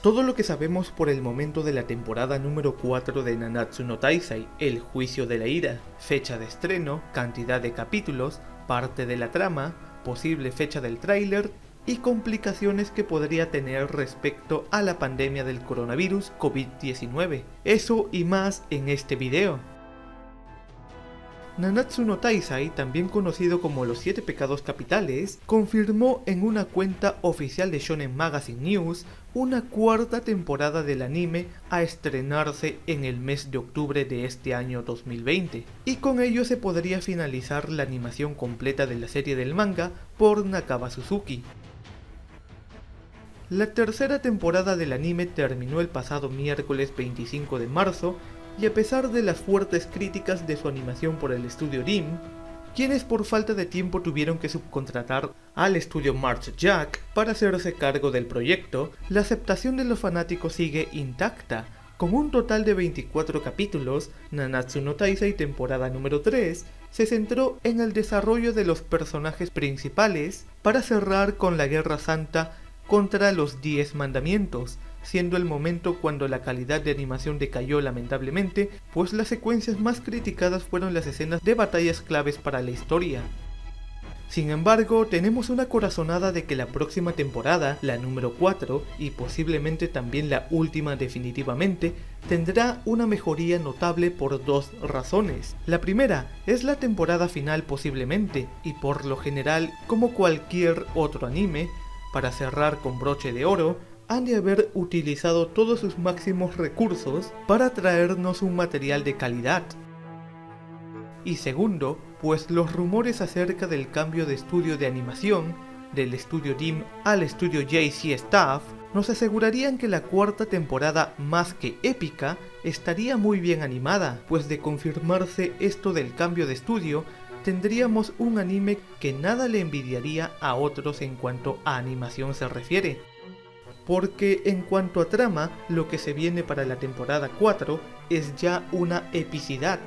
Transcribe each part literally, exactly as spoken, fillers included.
Todo lo que sabemos por el momento de la temporada número cuatro de Nanatsu no Taizai, el juicio de la ira, fecha de estreno, cantidad de capítulos, parte de la trama, posible fecha del tráiler y complicaciones que podría tener respecto a la pandemia del coronavirus COVID diecinueve. Eso y más en este video. Nanatsu no Taizai, también conocido como Los Siete Pecados Capitales, confirmó en una cuenta oficial de Shonen Magazine News una cuarta temporada del anime a estrenarse en el mes de octubre de este año dos mil veinte, y con ello se podría finalizar la animación completa de la serie del manga por Nakaba Suzuki. La tercera temporada del anime terminó el pasado miércoles veinticinco de marzo, y a pesar de las fuertes críticas de su animación por el estudio D I M, quienes por falta de tiempo tuvieron que subcontratar al estudio March Jack para hacerse cargo del proyecto, la aceptación de los fanáticos sigue intacta. Con un total de veinticuatro capítulos, Nanatsu no Taizai temporada número tres se centró en el desarrollo de los personajes principales para cerrar con la Guerra Santa contra los Diez Mandamientos, siendo el momento cuando la calidad de animación decayó lamentablemente, pues las secuencias más criticadas fueron las escenas de batallas claves para la historia. Sin embargo, tenemos una corazonada de que la próxima temporada, la número cuatro, y posiblemente también la última definitivamente, tendrá una mejoría notable por dos razones. La primera es la temporada final posiblemente, y por lo general, como cualquier otro anime, para cerrar con broche de oro, han de haber utilizado todos sus máximos recursos para traernos un material de calidad. Y segundo, pues los rumores acerca del cambio de estudio de animación, del estudio D I M al estudio J C Staff, nos asegurarían que la cuarta temporada, más que épica, estaría muy bien animada, pues de confirmarse esto del cambio de estudio, tendríamos un anime que nada le envidiaría a otros en cuanto a animación se refiere. Porque en cuanto a trama, lo que se viene para la temporada cuatro es ya una epicidad.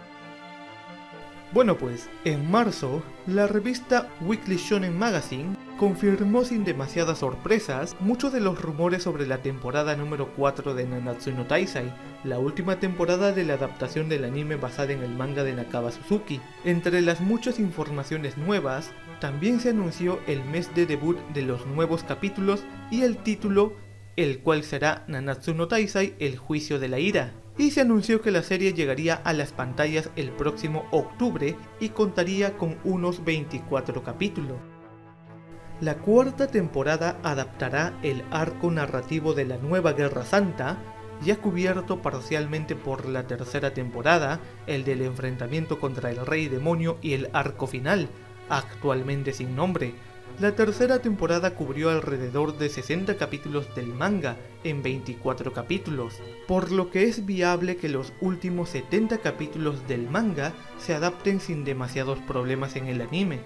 Bueno pues, en marzo, la revista Weekly Shonen Magazine confirmó sin demasiadas sorpresas muchos de los rumores sobre la temporada número cuatro de Nanatsu no Taizai, la última temporada de la adaptación del anime basada en el manga de Nakaba Suzuki. Entre las muchas informaciones nuevas, también se anunció el mes de debut de los nuevos capítulos y el título, el cual será Nanatsu no Taizai, el juicio de la ira. Y se anunció que la serie llegaría a las pantallas el próximo octubre y contaría con unos veinticuatro capítulos. La cuarta temporada adaptará el arco narrativo de la Nueva Guerra Santa, ya cubierto parcialmente por la tercera temporada, el del enfrentamiento contra el Rey Demonio y el arco final, actualmente sin nombre. La tercera temporada cubrió alrededor de sesenta capítulos del manga en veinticuatro capítulos, por lo que es viable que los últimos setenta capítulos del manga se adapten sin demasiados problemas en el anime.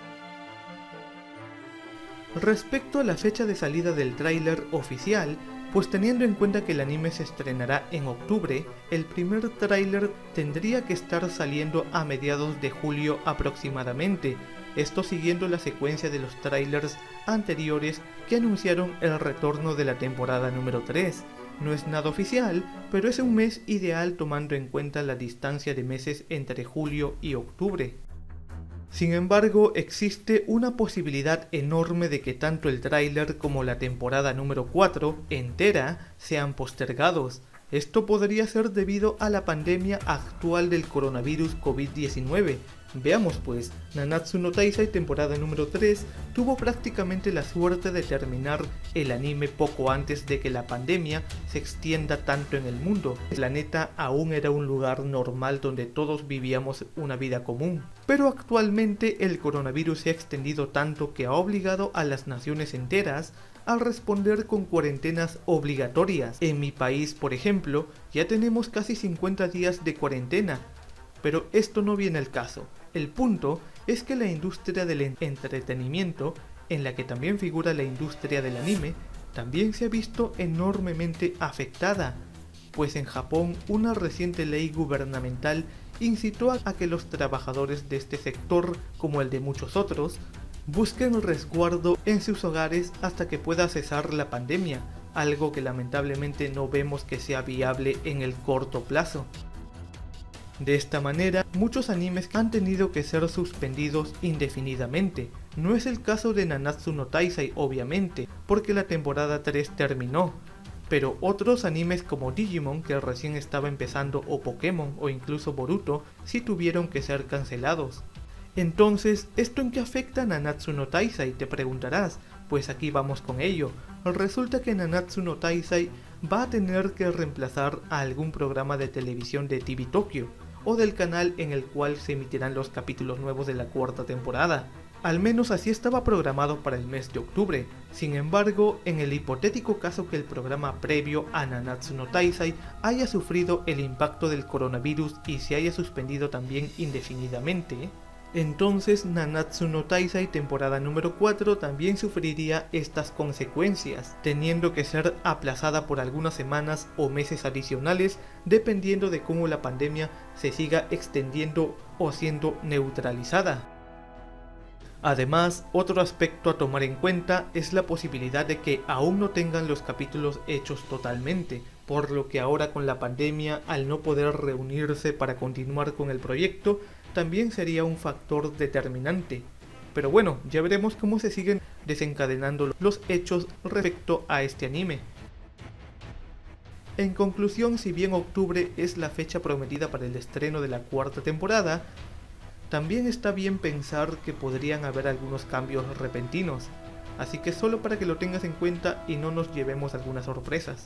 Respecto a la fecha de salida del tráiler oficial, pues teniendo en cuenta que el anime se estrenará en octubre, el primer tráiler tendría que estar saliendo a mediados de julio aproximadamente, esto siguiendo la secuencia de los tráilers anteriores que anunciaron el retorno de la temporada número tres. No es nada oficial, pero es un mes ideal tomando en cuenta la distancia de meses entre julio y octubre. Sin embargo, existe una posibilidad enorme de que tanto el tráiler como la temporada número cuatro entera sean postergados. Esto podría ser debido a la pandemia actual del coronavirus COVID diecinueve. Veamos pues, Nanatsu no Taizai temporada número tres tuvo prácticamente la suerte de terminar el anime poco antes de que la pandemia se extienda tanto en el mundo. El planeta aún era un lugar normal donde todos vivíamos una vida común. Pero actualmente el coronavirus se ha extendido tanto que ha obligado a las naciones enteras a responder con cuarentenas obligatorias. En mi país, por ejemplo, ya tenemos casi cincuenta días de cuarentena. Pero esto no viene al caso. El punto es que la industria del entretenimiento, en la que también figura la industria del anime, también se ha visto enormemente afectada, pues en Japón una reciente ley gubernamental incitó a que los trabajadores de este sector, como el de muchos otros, busquen resguardo en sus hogares hasta que pueda cesar la pandemia, algo que lamentablemente no vemos que sea viable en el corto plazo. De esta manera, muchos animes han tenido que ser suspendidos indefinidamente. No es el caso de Nanatsu no Taizai obviamente, porque la temporada tres terminó, pero otros animes como Digimon, que recién estaba empezando, o Pokémon, o incluso Boruto, sí tuvieron que ser cancelados. Entonces, ¿esto en qué afecta a Nanatsu no Taizai? Te preguntarás. Pues aquí vamos con ello. Resulta que Nanatsu no Taizai va a tener que reemplazar a algún programa de televisión de T V Tokyo, o del canal en el cual se emitirán los capítulos nuevos de la cuarta temporada. Al menos así estaba programado para el mes de octubre. Sin embargo, en el hipotético caso que el programa previo a Nanatsu no Taizai haya sufrido el impacto del coronavirus y se haya suspendido también indefinidamente, entonces Nanatsu no Taizai temporada número cuatro también sufriría estas consecuencias, teniendo que ser aplazada por algunas semanas o meses adicionales, dependiendo de cómo la pandemia se siga extendiendo o siendo neutralizada. Además, otro aspecto a tomar en cuenta es la posibilidad de que aún no tengan los capítulos hechos totalmente, por lo que ahora con la pandemia, al no poder reunirse para continuar con el proyecto, también sería un factor determinante. Pero bueno, ya veremos cómo se siguen desencadenando los hechos respecto a este anime. En conclusión, si bien octubre es la fecha prometida para el estreno de la cuarta temporada, también está bien pensar que podrían haber algunos cambios repentinos, así que solo para que lo tengas en cuenta y no nos llevemos algunas sorpresas.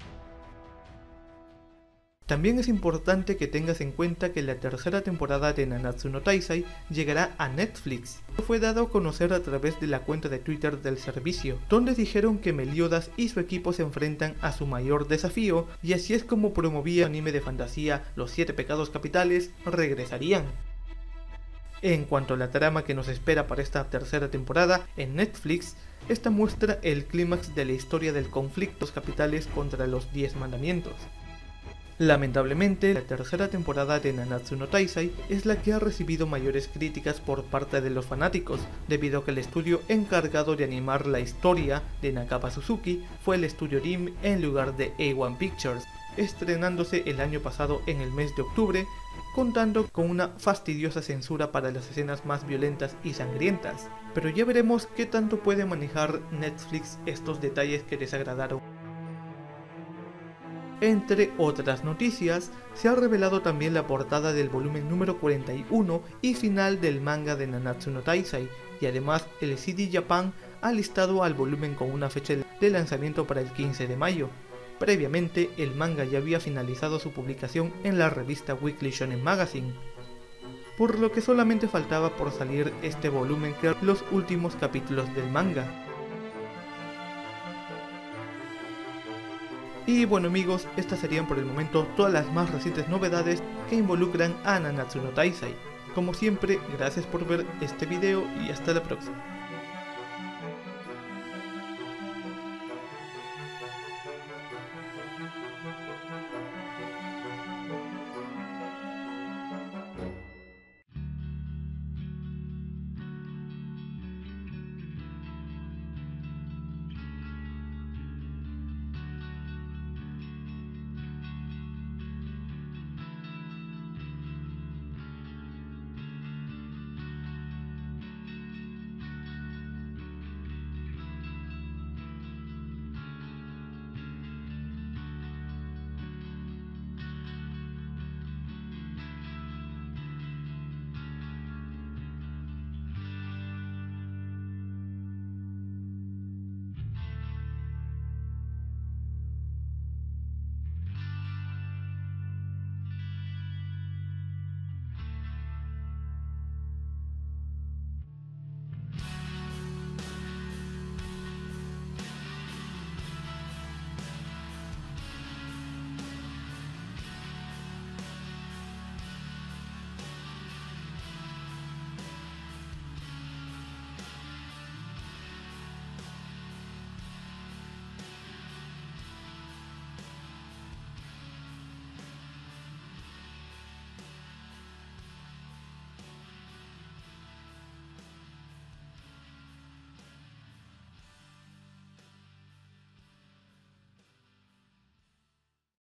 También es importante que tengas en cuenta que la tercera temporada de Nanatsu no Taizai llegará a Netflix. Fue dado a conocer a través de la cuenta de Twitter del servicio, donde dijeron que Meliodas y su equipo se enfrentan a su mayor desafío, y así es como promovía el anime de fantasía Los Siete Pecados Capitales regresarían. En cuanto a la trama que nos espera para esta tercera temporada en Netflix, esta muestra el clímax de la historia del conflicto capitales contra los Diez Mandamientos. Lamentablemente, la tercera temporada de Nanatsu no Taizai es la que ha recibido mayores críticas por parte de los fanáticos, debido a que el estudio encargado de animar la historia de Nakaba Suzuki fue el estudio R I M en lugar de A uno Pictures, estrenándose el año pasado en el mes de octubre, contando con una fastidiosa censura para las escenas más violentas y sangrientas. Pero ya veremos qué tanto puede manejar Netflix estos detalles que desagradaron. Entre otras noticias, se ha revelado también la portada del volumen número cuarenta y uno y final del manga de Nanatsu no Taizai, y además el C D Japan ha listado al volumen con una fecha de lanzamiento para el quince de mayo. Previamente, el manga ya había finalizado su publicación en la revista Weekly Shonen Magazine, por lo que solamente faltaba por salir este volumen que eran los últimos capítulos del manga. Y bueno amigos, estas serían por el momento todas las más recientes novedades que involucran a Nanatsu no Taizai. Como siempre, gracias por ver este video y hasta la próxima.